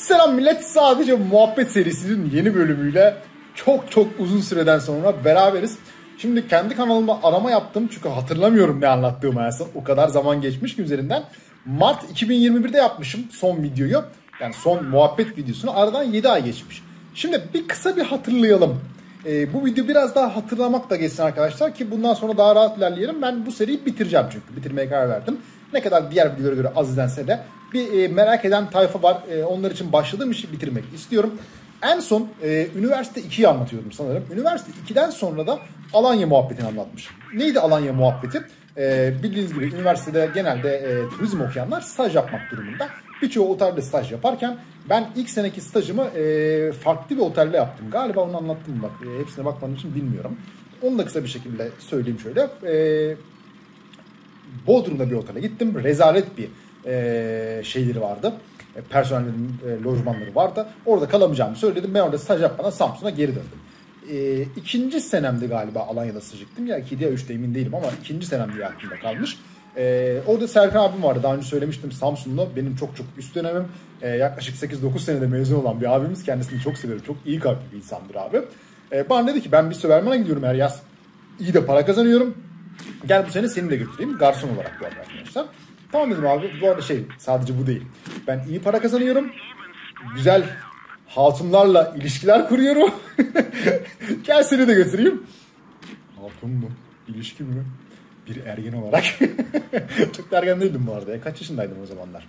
Selam millet, sadece muhabbet serisinin yeni bölümüyle çok uzun süreden sonra beraberiz. Şimdi kendi kanalımda arama yaptım çünkü hatırlamıyorum ne anlattığımı aslında. O kadar zaman geçmiş ki üzerinden. Mart 2021'de yapmışım son videoyu. Yani son muhabbet videosunu, aradan 7 ay geçmiş. Şimdi kısa bir hatırlayalım. Bu video biraz daha hatırlamak da geçsin arkadaşlar ki bundan sonra daha rahat ilerleyelim. Ben bu seriyi bitireceğim çünkü bitirmeye karar verdim. Ne kadar diğer videolara göre az izlense de bir merak eden tayfa var. Onlar için başladığım işi bitirmek istiyorum. En son üniversite 2'yi anlatıyordum sanırım. Üniversite 2'den sonra da Alanya muhabbetini anlatmışım. Neydi Alanya muhabbeti? Bildiğiniz gibi üniversitede genelde turizm okuyanlar staj yapmak durumunda. Birçoğu otelde staj yaparken ben ilk seneki stajımı farklı bir otelde yaptım. Galiba onu anlattım bak. Hepsine bakmadığım için bilmiyorum. Onu da kısa bir şekilde söyleyeyim şöyle. Bodrum'da bir otele gittim. Rezalet bir şeyleri vardı. Personellerin lojmanları vardı. Orada kalamayacağımı söyledim. Ben orada staj yapmadan Samsun'a geri döndüm. İkinci senemdi galiba Alanya'da staj gittim. Ya 2'de ya 3'te emin değilim ama ikinci senem diye aklımda kalmış. Orada Serkan abim vardı. Daha önce söylemiştim, Samsunlu. Benim çok üst dönemim. Yaklaşık 8-9 senede mezun olan bir abimiz. Kendisini çok seviyorum. Çok iyi kalpli bir insandır abi. Bana dedi ki ben bir Söverman'a gidiyorum her yaz. İyi de para kazanıyorum. Gel bu sene seni de götüreyim. Garson olarak bu arada arkadaşlar. Tamam dedim abi. Bu arada sadece bu değil. Ben iyi para kazanıyorum. Güzel hatunlarla ilişkiler kuruyorum. Gel seni de götüreyim. Hatun mu? İlişki mi? Bir ergen olarak. Çok da ergen değildim bu arada. Kaç yaşındaydım o zamanlar?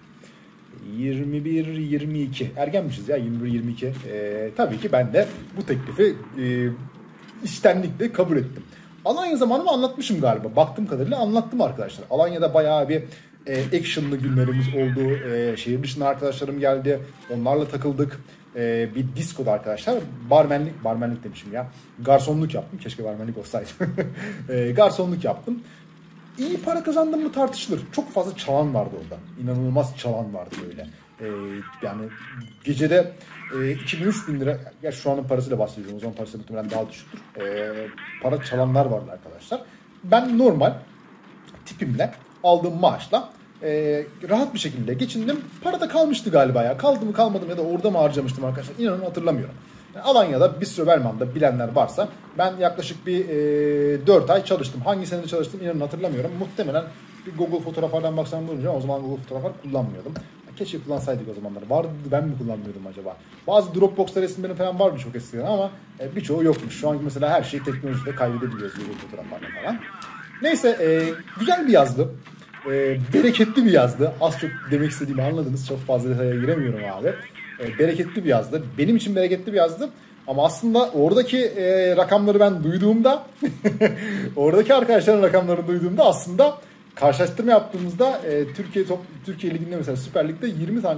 21-22. Ergenmişiz ya, 21-22. Tabii ki ben de bu teklifi içtenlikle kabul ettim. Alanya zamanımı anlatmışım galiba. Baktığım kadarıyla anlattım arkadaşlar. Alanya'da bayağı bir actionlı günlerimiz oldu. Şehir dışından arkadaşlarım geldi. Onlarla takıldık. Bir diskoda arkadaşlar. Barmenlik demişim ya. Garsonluk yaptım. Keşke barmenlik olsaydı. Garsonluk yaptım. İyi para kazandım mı tartışılır. Çok fazla çalan vardı orada. İnanılmaz çalan vardı böyle. Yani gecede 2000-3000 lira, ya şu anın parasıyla bahsediyorum, o zaman parası muhtemelen daha düşüktür. Para çalanlar vardı arkadaşlar. Ben normal tipimle aldığım maaşla rahat bir şekilde geçindim. Para da kalmıştı galiba ya. Kaldı mı kalmadı mı ya da orada mı harcamıştım arkadaşlar? İnanın hatırlamıyorum. Yani Alanya'da Bistro Berman'da bilenler varsa ben yaklaşık bir 4 ay çalıştım. Hangi senede çalıştım inanın hatırlamıyorum. Muhtemelen bir Google fotoğraflardan baksam bulunca, o zaman Google fotoğraflar kullanmıyordum. Keşke kullansaydık o zamanlar. Vardı, ben mi kullanmıyordum acaba? Bazı Dropbox'ta resimlerim falan vardı çok eskiden ama birçoğu yokmuş. Şu an mesela her şeyi teknolojide kaydedebiliyoruz Google fotoğraflarla falan. Neyse, güzel bir yazdı. Bereketli bir yazdı. Az çok demek istediğimi anladınız. Çok fazla detaya giremiyorum abi. Bereketli bir yazdı. Benim için bereketli bir yazdı. Ama aslında oradaki rakamları ben duyduğumda oradaki arkadaşların rakamlarını duyduğumda aslında karşılaştırma yaptığımızda Türkiye Ligi'nde mesela Süper Lig'de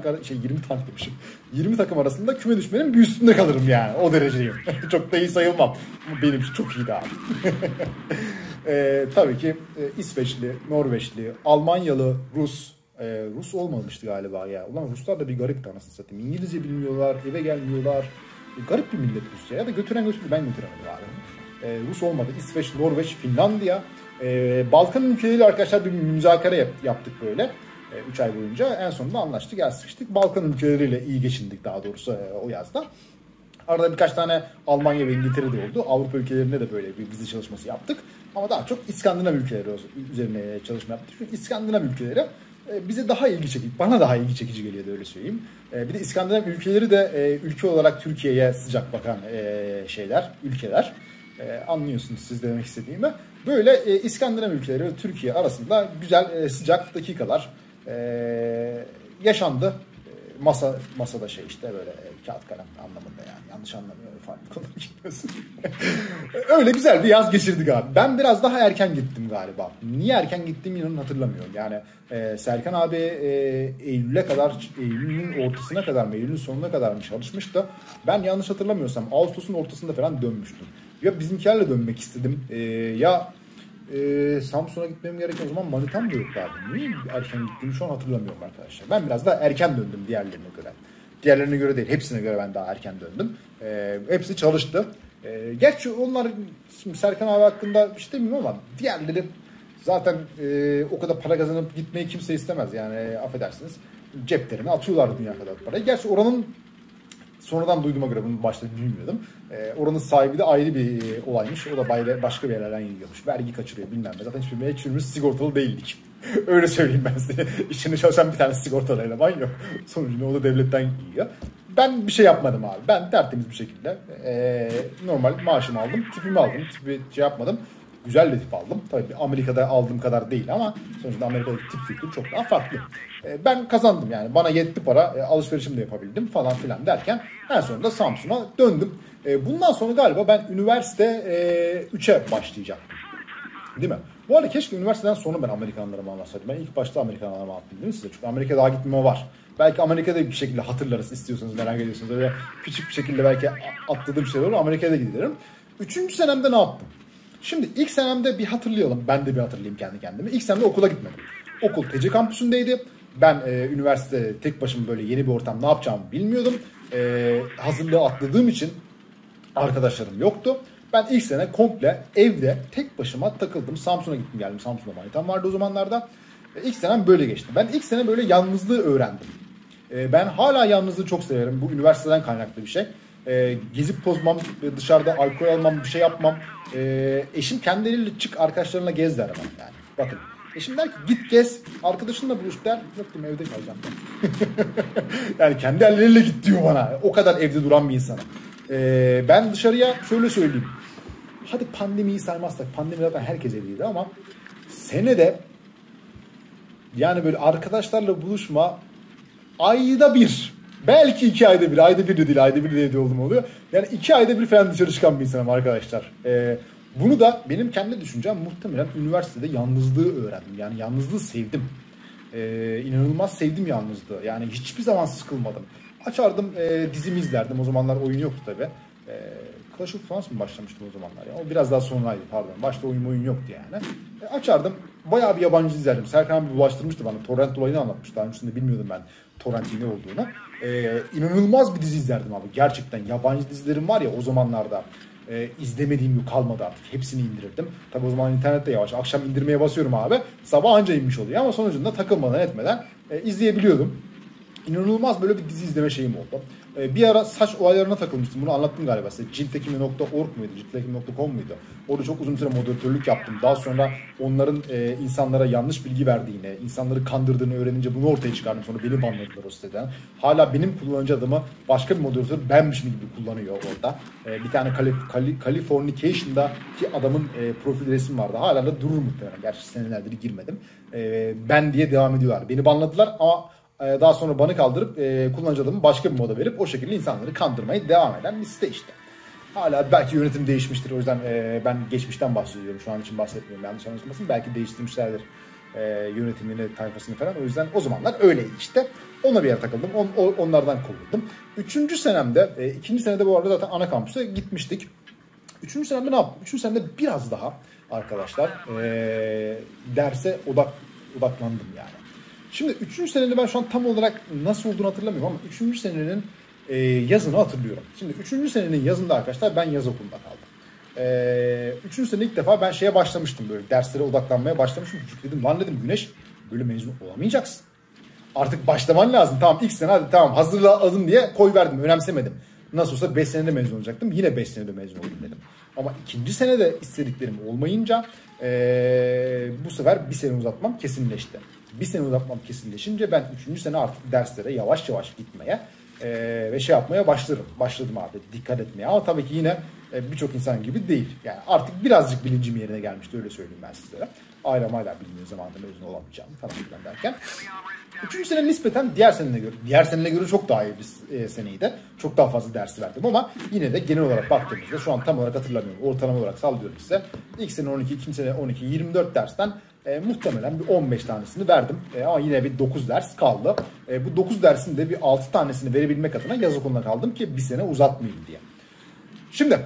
20 takım arasında küme düşmenin bir üstünde kalırım yani. O dereceyim. Çok da iyi sayılmam. Ama benim için çok iyiydi abi. Tabii ki İsveçli, Norveçli, Almanyalı, Rus olmamıştı galiba ya. Ulan Ruslar da bir garip anasını satayım. İngilizce bilmiyorlar, eve gelmiyorlar. Garip bir millet Rusya. Ya da götüren ben götüremedim abi. Rus olmadı. İsveç, Norveç, Finlandiya. Balkan ülkeleriyle arkadaşlar bir müzakere yaptık böyle. 3 ay boyunca. En sonunda anlaştık, sıkıştık. Balkan ülkeleriyle iyi geçindik daha doğrusu o yazda. Arada birkaç tane Almanya ve İngiltere'de oldu. Avrupa ülkelerinde de böyle bir vize çalışması yaptık. Ama daha çok İskandinav ülkeleri üzerine çalışma yaptık. Çünkü İskandinav ülkeleri bize daha ilgi çekici, bana daha ilgi çekici geliyordu öyle söyleyeyim. Bir de İskandinav ülkeleri de ülke olarak Türkiye'ye sıcak bakan ülkeler. Anlıyorsunuz siz demek istediğimi. Böyle İskandinav ülkeleri ve Türkiye arasında güzel sıcak dakikalar yaşandı. Masada işte böyle kağıt kalem anlamında yani. Yanlış anlamıyorum, farklı konuşuyorsun. Öyle güzel bir yaz geçirdik abi. Ben biraz daha erken gittim galiba. Niye erken gittiğimi inanın hatırlamıyorum. Yani Serkan abi Eylül'ün ortasına kadar mı, Eylül'ün sonuna kadar mı çalışmıştı. Ben yanlış hatırlamıyorsam Ağustos'un ortasında falan dönmüştüm. Ya bizimkilerle dönmek istedim Samsun'a gitmem gereken o zaman manitam da yoktu abi. Niye erken gittiğimi şu an hatırlamıyorum arkadaşlar. Ben biraz daha erken döndüm diğerlerine göre. Diğerlerine göre değil, hepsine göre ben daha erken döndüm. Hepsi çalıştı. Gerçi onlar, şimdi Serkan abi hakkında bir şey demiyorum ama diğerleri zaten o kadar para kazanıp gitmeyi kimse istemez. Yani affedersiniz ceplerine atıyorlar dünya kadar parayı. Gerçi oranın Sonradan duyduğuma göre bunu başta bilmiyordum. Oranın sahibi de ayrı bir olaymış. O da başka bir yerlerden yiyormuş. Vergi kaçırıyor bilmem ne. Zaten hiçbirimiz sigortalı değildik. Öyle söyleyeyim ben size. İçinde çalışan bir tane sigortalı eleman yok. Sonucunda o da devletten yiyor. Ben bir şey yapmadım abi. Ben tertemiz bir şekilde normal maaşımı aldım. Tipimi aldım. Tipi şey yapmadım. Güzel de tip aldım. Tabii Amerika'da aldığım kadar değil ama sonuçta Amerika'daki tip kültürü çok daha farklı. Ben kazandım yani. Bana yetti para. Alışverişimi de yapabildim falan filan derken en sonunda Samsun'a döndüm. Bundan sonra galiba ben üniversite 3'e başlayacağım. Değil mi? Bu arada keşke üniversiteden sonra ben Amerikanlarıma anlatsaydım. Ben ilk başta Amerikanlarıma anlattım değil mi size? Çünkü Amerika'ya daha gitmeme var. Belki Amerika'da bir şekilde hatırlarız istiyorsanız, merak ediyorsunuz. Öyle küçük bir şekilde belki atladığım şeyler olur. Amerika'da giderim. 3. senemde ne yaptım? Şimdi ilk senemde bir hatırlayalım. Ben de bir hatırlayayım kendi kendime. İlk senemde okula gitmedim. Okul TC kampüsündeydi. Ben üniversite tek başıma böyle yeni bir ortam ne yapacağımı bilmiyordum. Hazırlığı atladığım için arkadaşlarım yoktu. Ben ilk sene komple evde tek başıma takıldım. Samsun'a gittim geldim. Samsun'da manitam vardı o zamanlarda. İlk senem böyle geçti. Ben ilk sene böyle yalnızlığı öğrendim. Ben hala yalnızlığı çok severim. Bu üniversiteden kaynaklı bir şey. Gezip tozmam, dışarıda alkol almam, bir şey yapmam. Eşim kendi eliyle çık arkadaşlarına gez der bana yani. Bakın. Eşim der ki git gez, arkadaşınla buluş der. Yok diyeyim evde kalacağım ben. Yani kendi elleriyle git diyor bana. O kadar evde duran bir insana. Ben dışarıya şöyle söyleyeyim. Hadi pandemiyi saymazsak. Pandemi zaten herkes evliydi ama senede yani böyle arkadaşlarla buluşma ayda bir. Belki 2 ayda bir. Ayda bir de değil. Ayda bir de evde olduğum oluyor. Yani 2 ayda bir falan dışarı çıkan bir insanım arkadaşlar. Bunu da benim kendi düşüncem muhtemelen üniversitede yalnızlığı öğrendim. Yani yalnızlığı sevdim. İnanılmaz sevdim yalnızlığı. Yani hiçbir zaman sıkılmadım. Açardım dizimi izlerdim. O zamanlar oyun yoktu tabii. Clash of Clans mı başlamıştım o zamanlar ya? O biraz daha sonraydı pardon. Başta oyun yoktu yani. Açardım. Bayağı bir yabancı izlerdim. Serkan abi bulaştırmıştı bana. Torrent olayını anlatmıştı. Daha öncesinde bilmiyordum ben torrentin ne olduğunu. İnanılmaz bir dizi izlerdim abi. Gerçekten yabancı dizilerim var ya o zamanlarda. İzlemediğim yok kalmadı artık. Hepsini indirirdim. Tabi o zaman internette yavaş. Akşam indirmeye basıyorum abi. Sabah anca inmiş oluyor ama sonucunda takılmadan etmeden izleyebiliyordum. İnanılmaz böyle bir dizi izleme şeyim oldu. Bir ara saç olaylarına takılmıştım. Bunu anlattım galiba size. Ciltekimi.org muydu? Ciltekimi.com muydu? Orada çok uzun süre moderatörlük yaptım. Daha sonra onların insanlara yanlış bilgi verdiğini, insanları kandırdığını öğrenince bunu ortaya çıkardım. Sonra beni banladılar o siteden. Hala benim kullanıcı adımı başka bir moderatör benmişim gibi kullanıyor orada. Bir tane Californication'daki adamın profil resmi vardı. Hala da durur muhtemelen. Gerçi senelerdir girmedim. Ben diye devam ediyorlar. Beni banladılar ama daha sonra banı kaldırıp kullanıcı adımı başka bir moda verip o şekilde insanları kandırmaya devam eden bir site işte. Hala belki yönetim değişmiştir. O yüzden ben geçmişten bahsediyorum. Şu an için bahsetmiyorum. Yanlış anlaşılmasın. Belki değiştirmişlerdir yönetimini, tayfasını falan. O yüzden o zamanlar öyleydi işte. Ona bir yere takıldım. Onlardan kovuldum. 3. senemde, 2. senede bu arada zaten ana kampüse gitmiştik. 3. senemde ne yaptım? 3. senemde biraz daha arkadaşlar derse odaklandım yani. Şimdi 3. senede ben şu an tam olarak nasıl olduğunu hatırlamıyorum ama 3. senenin yazını hatırlıyorum. Şimdi 3. senenin yazında arkadaşlar ben yaz okulunda kaldım. 3. sene ilk defa ben şeye başlamıştım böyle derslere odaklanmaya başlamıştım. Çünkü dedim lan dedim Güneş böyle mezun olamayacaksın. Artık başlaman lazım. Tamam ilk sene hadi tamam hazırladım diye koyverdim önemsemedim. Nasıl olsa 5 senede mezun olacaktım. Yine 5 senede mezun oldum dedim. Ama 2. senede istediklerim olmayınca bu sefer bir sene uzatmam kesinleşti. Bir sene uzatmam kesinleşince ben 3. sene artık derslere yavaş yavaş gitmeye ve şey yapmaya başladım abi dikkat etmeye. Ama tabii ki yine birçok insan gibi değil. Yani artık birazcık bilincim yerine gelmişti öyle söyleyeyim ben sizlere. Hala bilmiyor zamanında mezun olamayacağım falan filan derken. 3. sene nispeten diğer senene göre çok daha iyi bir seneydi. Çok daha fazla dersi verdim ama yine de genel olarak baktığımızda şu an tam olarak hatırlamıyorum. Ortalama olarak sallıyorum size. İlk sene 12, ikinci sene 12, 24 dersten muhtemelen bir 15 tanesini verdim. Ama yine bir 9 ders kaldı. Bu 9 dersin de bir 6 tanesini verebilmek adına yaz okuluna kaldım ki bir sene uzatmayayım diye. Şimdi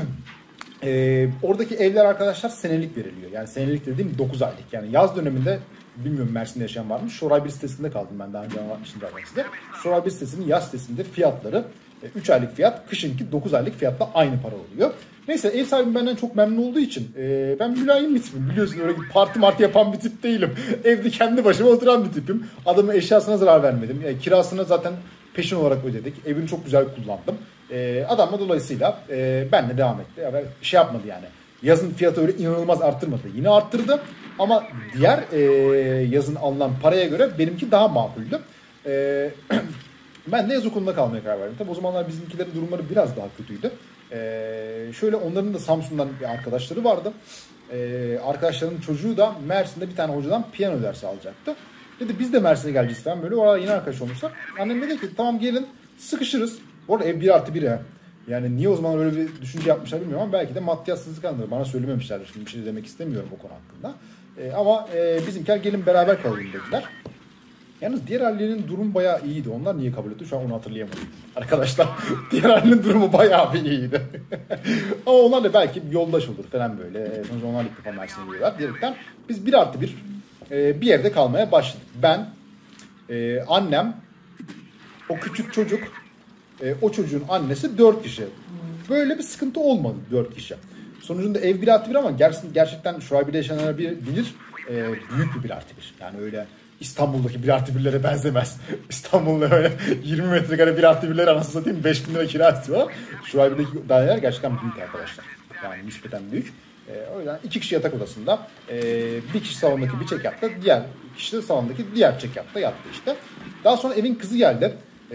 oradaki evler arkadaşlar senelik veriliyor. Yani senelik dediğim 9 aylık. Yani yaz döneminde bilmiyorum Mersin'de yaşayan var mı? Şoray bir sitesinde kaldım ben daha önce anlatmıştım zaten size. Şoray bir sitesinin yaz sitesinde fiyatları 3 aylık fiyat, kışınki 9 aylık fiyatla aynı para oluyor. Neyse ev sahibim benden çok memnun olduğu için ben mülayim bir tipim. Biliyorsun öyle parti yapan bir tip değilim. Evde kendi başıma oturan bir tipim. Adamın eşyasına zarar vermedim. Kirasına zaten peşin olarak ödedik. Evini çok güzel kullandım. Adam da dolayısıyla benle devam etti. Yani şey yapmadı yani. Yazın fiyatı öyle inanılmaz arttırmadı. Yine arttırdı. Ama diğer yazın alınan paraya göre benimki daha makuldü. Ben de yaz okulunda kalmaya karar verdim. Tabii o zamanlar bizimkilerin durumları biraz daha kötüydü. Şöyle onların da Samsun'dan bir arkadaşları vardı. Arkadaşlarının çocuğu da Mersin'de bir tane hocadan piyano dersi alacaktı. Dedi biz de Mersin'e geleceğiz falan böyle. Orada yeni arkadaş olmuşlar. Annem dedi ki tamam gelin sıkışırız. Bu arada ev 1+1 ya. Yani niye o zaman öyle bir düşünce yapmışlar bilmiyorum ama belki de maddiyatsızlık anları. Bana söylememişlerdir. Şimdi bir şey demek istemiyorum o konu hakkında. Ama bizimkiler gelin beraber kalalım dediler. Yalnız diğer ailenin durumu bayağı iyiydi. Onlar niye kabul etti? Şu an onu hatırlayamadım. Arkadaşlar diğer ailenin durumu bayağı bir iyiydi. Ama onlarla belki yoldaş olur falan böyle. Sonuçta onlar ilk defa Mersin'e geliyorlar. Diyerekten biz 1+1 bir evde kalmaya başladık. Ben, annem, o küçük çocuk, o çocuğun annesi 4 kişi. Böyle bir sıkıntı olmadı 4 kişi. Sonucunda ev 1+1 ama gerçekten Şuabi'de yaşayanlar bilir. Büyük bir 1+1. Yani öyle İstanbul'daki 1+1'lere benzemez. İstanbul'da öyle 20 metrekare 1+1'ler anasını satayım 5.000 lira kira istiyorlar. Şuabi'deki daireler gerçekten büyük arkadaşlar. Yani nispeten büyük. O yüzden 2 kişi yatak odasında, bir kişi salondaki bir çekyatta, diğer kişi de salondaki diğer çekyatta yattı işte. Daha sonra evin kızı geldi.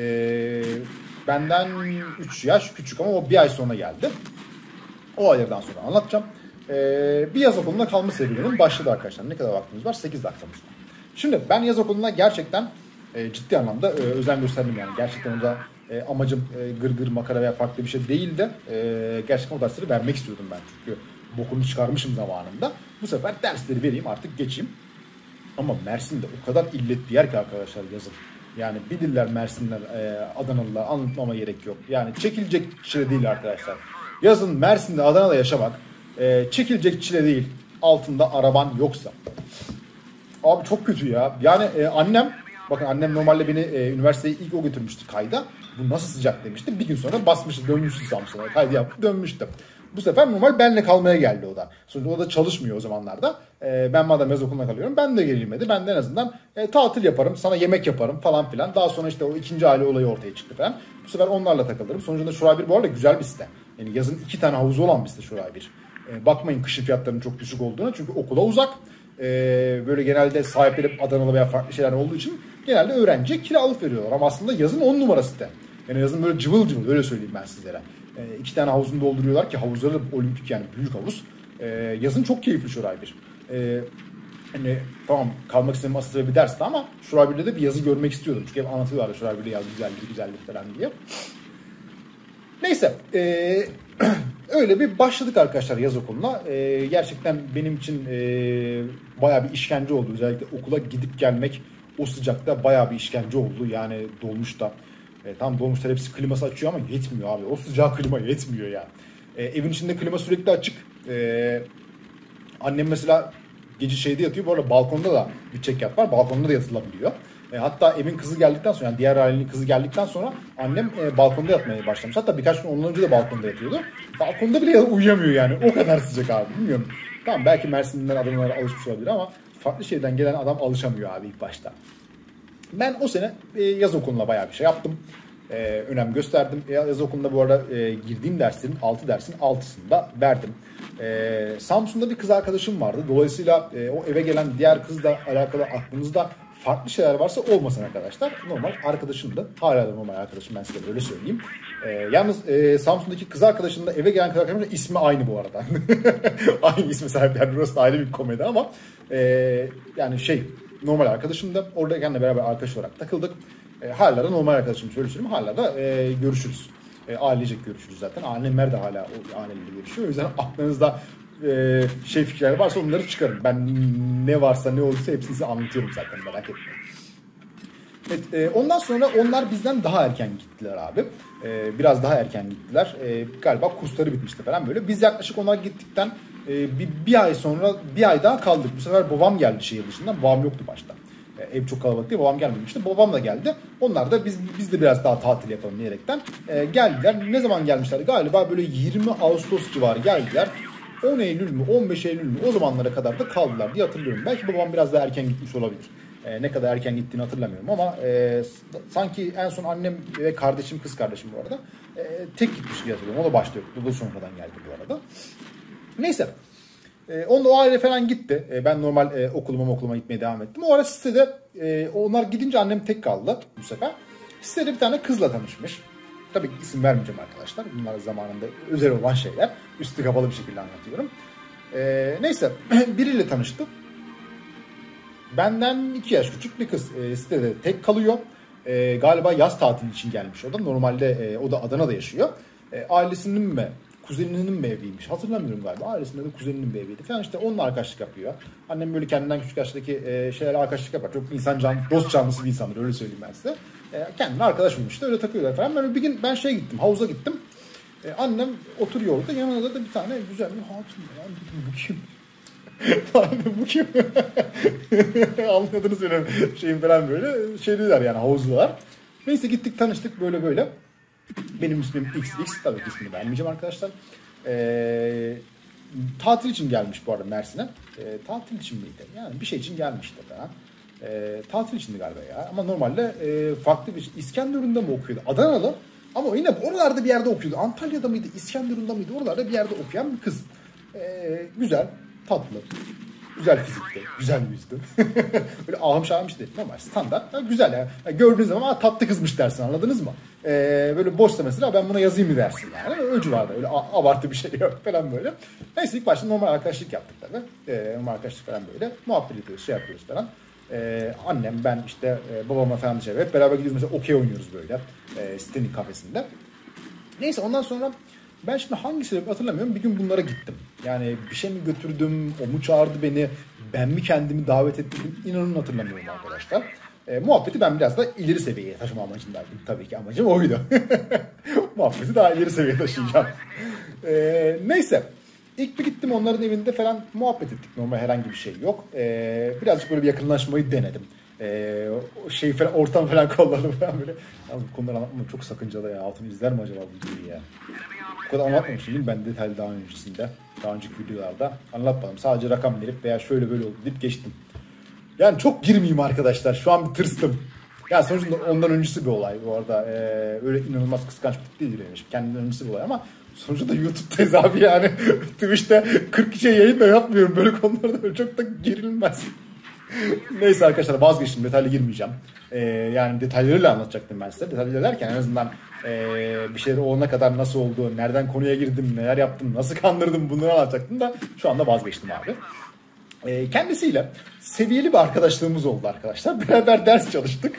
Benden 3 yaş küçük ama o bir ay sonra geldi. O aylardan sonra anlatacağım. Bir yaz okulunda kalma serüvenim başladı arkadaşlar. Ne kadar vaktimiz var? 8 dakikamız var. Şimdi ben yaz okuluna gerçekten ciddi anlamda özen gösterdim yani. Gerçekten orada amacım gırgır makara veya farklı bir şey değildi. Gerçekten o dersleri vermek istiyordum ben çünkü bokunu çıkarmışım zamanında. Bu sefer dersleri vereyim artık geçeyim. Ama Mersin'de o kadar illet bir yer ki arkadaşlar yazın. Yani bilirler Mersinler, Adanalılar, anlatmama gerek yok. Yani çekilecek çile değil arkadaşlar. Yazın Mersin'de, Adana'da yaşamak çekilecek çile değil. Altında araban yoksa. Abi çok kötü ya. Yani bakın annem normalde beni üniversiteye ilk o götürmüştü kayda. Bu nasıl sıcak demişti. Bir gün sonra basmıştı, dönmüştü Samsun'a. Kaydı yaptı, dönmüştü. Bu sefer normal benle kalmaya geldi o da. Sonuçta o da çalışmıyor o zamanlarda. Ben madem yaz okuluna kalıyorum, ben de geleyim dedi. Ben de en azından tatil yaparım, sana yemek yaparım falan filan. Daha sonra işte o ikinci aile olayı ortaya çıktı falan. Bu sefer onlarla takılırım. Sonucunda Şuray 1 bu arada güzel bir site. Yani yazın 2 tane havuzu olan bir site Şuray 1. Bakmayın kışın fiyatlarının çok düşük olduğuna çünkü okula uzak. Böyle genelde sahipleri Adanalı veya farklı şeyler olduğu için genelde öğrenciye kiralık veriyorlar. Ama aslında yazın 10 numara site. Yani yazın böyle cıvıl cıvıl öyle söyleyeyim ben sizlere. 2 tane havuzunu dolduruyorlar ki havuzları da olimpik yani büyük havuz. Yazın çok keyifli Şuray 1. Hani tamam kalmak istediğim asıl sebebi dersti ama Şuray 1'de de bir yazı görmek istiyordum. Çünkü hep anlatıyorlardı Şuray 1'de yaz güzellik falan diye. Neyse öyle bir başladık arkadaşlar yaz okuluna. Gerçekten benim için bayağı bir işkence oldu. Özellikle okula gidip gelmek o sıcakta bayağı bir işkence oldu. Yani dolmuşta. Tam dolmuşlar hepsi kliması açıyor ama yetmiyor abi. O sıcağı klima yetmiyor ya. Evin içinde klima sürekli açık. Annem mesela gece şeyde yatıyor. Bu arada balkonda da bir çekyat var. Balkonda da yatılabiliyor. Hatta evin kızı geldikten sonra yani diğer ailenin kızı geldikten sonra annem balkonda yatmaya başlamış. Hatta birkaç gün ondan önce de balkonda yatıyordu. Balkonda bile uyuyamıyor yani. O kadar sıcak abi. Bilmiyorum. Tamam belki Mersin'den adamlara alışmış olabilir ama farklı şehirden gelen adam alışamıyor abi ilk başta. Ben o sene yaz okuluna bayağı bir şey yaptım. Önem gösterdim. Yaz okulunda bu arada girdiğim derslerin 6 dersin 6'sını da verdim. Samsun'da bir kız arkadaşım vardı. Dolayısıyla o eve gelen diğer kızla alakalı aklınızda farklı şeyler varsa olmasın arkadaşlar. Normal arkadaşımdı. Hala da normal arkadaşım ben size öyle söyleyeyim. Yalnız Samsun'daki kız arkadaşımla eve gelen kız arkadaşımla ismi aynı bu arada. Aynı isme sahip. Yani burası da ayrı bir komedi ama yani normal arkadaşım da oradayken de beraber arkadaş olarak takıldık. Hala da normal arkadaşım şöyle söyleyeyim. Hala da görüşürüz. Ailecek görüşürüz zaten. Annemler de hala o aileyle görüşüyor. O yüzden aklınızda fikirler varsa onları çıkarın. Ben ne varsa ne olursa hepsini size anlatıyorum zaten merak etmeyin. Evet, ondan sonra onlar bizden daha erken gittiler abi. Biraz daha erken gittiler. Galiba kursları bitmişti falan böyle. Biz yaklaşık onlar gittikten bir ay sonra bir ay daha kaldık. Bu sefer babam geldi şehir dışından. Babam yoktu başta. Ev çok kalabalık diye babam gelmemişti. Babam da geldi. Onlar da biz de biraz daha tatil yapalım diyerekten geldiler. Ne zaman gelmişler? Galiba böyle 20 Ağustos civarı geldiler. 10 Eylül mü 15 Eylül mü o zamanlara kadar da kaldılar diye hatırlıyorum. Belki babam biraz daha erken gitmiş olabilir. Ne kadar erken gittiğini hatırlamıyorum ama sanki en son annem ve kardeşim, kız kardeşim bu arada tek gitmiş diye hatırlıyorum. O da başta yoktu. O da sonradan geldi bu arada. Neyse. Onun o aile falan gitti. Ben normal okuluma gitmeye devam ettim. O ara sitede onlar gidince annem tek kaldı bu sefer. Sitede bir tane kızla tanışmış. Tabii ki isim vermeyeceğim arkadaşlar. Bunlar zamanında özel olan şeyler. Üstü kapalı bir şekilde anlatıyorum. Neyse biriyle tanıştım. Benden 2 yaş küçük bir kız sitede tek kalıyor. Galiba yaz tatili için gelmiş o da. Normalde o da Adana'da yaşıyor. Ailesinin mi, kuzeninin mi eviymiş hatırlamıyorum galiba. Ailesinde de kuzeninin bir eviydi falan, işte onunla arkadaşlık yapıyor. Annem böyle kendinden küçük yaştaki şeylerle arkadaşlık yapar. Çok dost canlısı bir insandır, öyle söyleyeyim ben size. Kendine arkadaş bulmuş da öyle takıyorlar falan. Böyle bir gün ben gittim, havuza gittim. Annem oturuyor orada, yanında da bir tane güzel bir hatun. Ya dedim, bu kim? Bu kim? Anladınız öyle şeyin falan, böyle şeydiler yani, havuzlular. Neyse gittik, tanıştık böyle. Benim ismim XX, tabii ki ismini vermeyeceğim arkadaşlar. Tatil için gelmiş bu arada Mersin'e. Tatil için miydi? Yani bir şey için gelmişti falan. Tatil içindi galiba ya. Ama normalde farklı bir İskenderun'da mı okuyordu? Adanalı. Ama yine oralarda bir yerde okuyordu. Antalya'da mıydı? İskenderun'da mıydı? Oralarda bir yerde okuyan bir kız. Güzel, tatlı. Güzel fizikte, güzel yüzlü. Böyle ahım şahım işte ama standart. Güzel ya. Yani gördüğünüz zaman tatlı kızmış dersin, anladınız mı? Böyle boşsa mesela ben buna yazayım mı dersin yani. Öyle civarda, öyle abartı bir şey yok falan böyle. Neyse ilk başta normal arkadaşlık yaptık tabii. Normal arkadaşlık falan böyle. Muhabbet ediyoruz, şey yapıyoruz falan. Annem, ben işte babamla falan dışarı hep beraber gidiyoruz mesela, okey oynuyoruz böyle. Sitenin kafesinde. Neyse ondan sonra ben şimdi hangi sebebi hatırlamıyorum. Bir gün bunlara gittim. Yani bir şey mi götürdüm, o mu çağırdı beni, ben mi kendimi davet ettim, inanın hatırlamıyorum arkadaşlar. Muhabbeti ben biraz da ileri seviyeye taşıma amacındaydım. Tabii ki amacım oydu. Muhabbeti daha ileri seviyeye taşıyacağım. Neyse. İlk bir gittim onların evinde falan, muhabbet ettik. Normal herhangi bir şey yok. Birazcık böyle bir yakınlaşmayı denedim. Falan, ortam falan kolladım falan böyle. Yalnız bu konuları anlatmam çok sakıncalı ya. Altını izler mi acaba bu videoyu ya? Bu kadar anlatmamışım değil mi ben detaylı daha öncesinde. Daha önceki videolarda anlatmadım. Sadece rakam verip veya şöyle böyle oldu deyip geçtim. Yani çok girmeyeyim arkadaşlar. Şu an bir tırstım. Yani sonuçta ondan öncesi bir olay bu arada. Öyle inanılmaz kıskanç değildir yani. Kendinden öncesi bir olay ama sonuçta da YouTube'dayız abi yani. Twitch'te 40 kişiye yayın da yapmıyorum. Böyle konularda çok da gerilmez. Neyse arkadaşlar, vazgeçtim. Detaylı girmeyeceğim. Yani detaylarıyla anlatacaktım ben size. Detaylı derken en azından bir şeyler olana kadar nasıl oldu, nereden konuya girdim, neler yaptım, nasıl kandırdım, bunları anlatacaktım da şu anda vazgeçtim abi. Kendisiyle seviyeli bir arkadaşlığımız oldu arkadaşlar. Beraber ders çalıştık.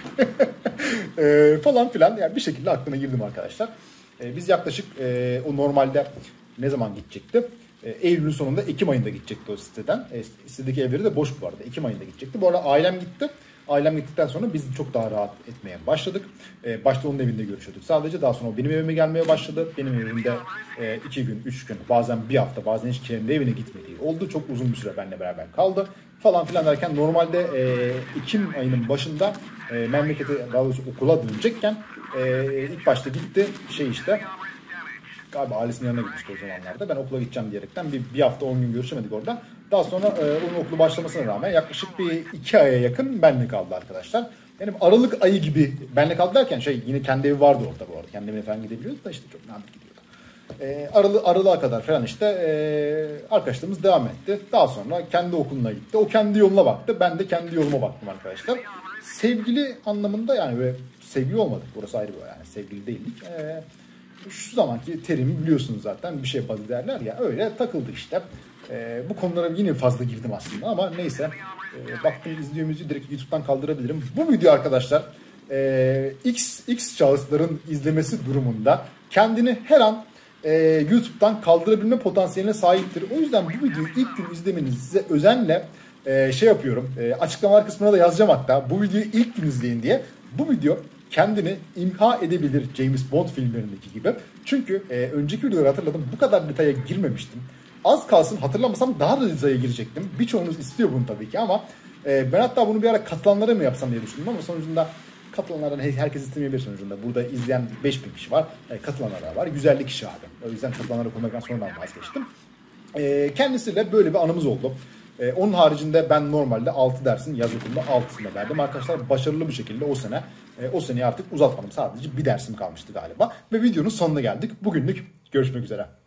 Falan filan. Yani bir şekilde aklına girdim arkadaşlar. Biz yaklaşık o normalde ne zaman gidecekti? Eylül'ün sonunda Ekim ayında gidecekti o siteden. Sitedeki evleri de boş bu arada. Ekim ayında gidecekti. Bu arada ailem gitti. Ailem gittikten sonra biz çok daha rahat etmeye başladık. Başta onun evinde görüşüyorduk. Sadece daha sonra o benim evime gelmeye başladı. Benim evimde 2 gün, 3 gün, bazen bir hafta, bazen hiç kendi evine gitmediği oldu. Çok uzun bir süre benimle beraber kaldı. Falan filan derken normalde Ekim ayının başında memlekete, daha doğrusu okula dönecekken ilk başta gitti galiba ailesinin yanına gitmişti o zamanlarda. Ben okula gideceğim diyerekten bir hafta 10 gün görüşemedik orada. Daha sonra onun okulu başlamasına rağmen yaklaşık bir 2 aya yakın benle kaldı arkadaşlar. Yani Aralık ayı gibi benle kaldı derken yine kendi evi vardı orada bu arada. Kendi evine falan gidebiliyordu da işte çok nadir gidiyordu. Aralığa kadar falan işte arkadaşlığımız devam etti. Daha sonra kendi okuluna gitti. O kendi yoluna baktı. Ben de kendi yoluma baktım arkadaşlar. Sevgili anlamında yani böyle sevgili olmadık. Burası ayrı bir yani sevgili değildik. Şu zamanki terimi biliyorsunuz zaten, bir şey fazla derler ya, öyle takıldık işte. Bu konulara yine fazla girdim aslında ama neyse. Baktım izliyorumuzu direkt YouTube'dan kaldırabilirim. Bu video arkadaşlar X şahısların izlemesi durumunda kendini her an YouTube'dan kaldırabilme potansiyeline sahiptir. O yüzden bu videoyu ilk gün izlemenizi size özenle yapıyorum. Açıklamalar kısmına da yazacağım hatta. Bu videoyu ilk gün izleyin diye. Bu video kendini imha edebilir James Bond filmlerindeki gibi. Çünkü önceki videoları hatırladım, bu kadar detaya girmemiştim. Az kalsın hatırlamasam daha da detaya girecektim. Birçoğunuz istiyor bunu tabii ki ama ben hatta bunu bir ara katılanlara mı yapsam diye düşündüm ama sonucunda katılanlardan herkes istemeyebilir sonucunda. Burada izleyen 5000 kişi var, katılanlar var. 150 kişi abi. O yüzden katılanlara konuşmaktan sonradan vazgeçtim. Kendisiyle böyle bir anımız oldu. Onun haricinde ben normalde 6 dersin yaz okulunda 6'sında verdim arkadaşlar. Başarılı bir şekilde o seneyi artık uzatmadım. Sadece bir dersim kalmıştı galiba. Ve videonun sonuna geldik. Bugünlük görüşmek üzere.